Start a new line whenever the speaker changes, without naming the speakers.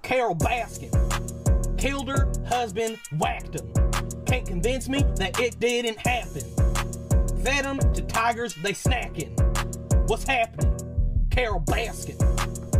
Carole Baskins. Killed her husband, whacked him. Can't convince me that it didn't happen. Fed 'em to tigers, they snacking. What's happening? Carole Baskins.